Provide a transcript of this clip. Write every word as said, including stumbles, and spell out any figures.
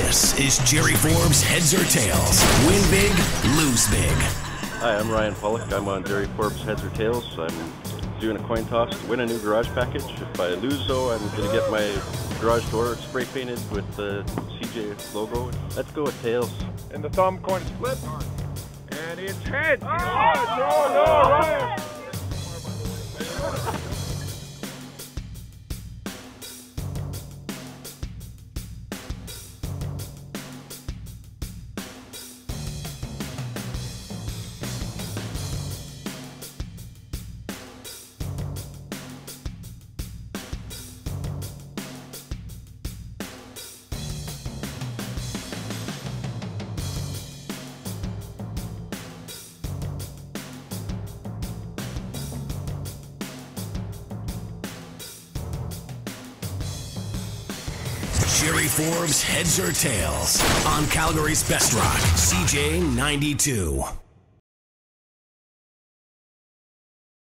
This is Gerry Forbes' Heads or Tails. Win big, lose big. Hi, I'm Ryan Pollock. I'm on Gerry Forbes' Heads or Tails. I'm doing a coin toss to win a new garage package. If I lose, though, I'm going to get my garage door spray painted with the C J A Y logo. Let's go with tails. And the thumb coin is flipped. And it's head. Oh, no, no, Ryan. Gerry Forbes' Heads or Tails on Calgary's Best Rock, C J A Y ninety-two.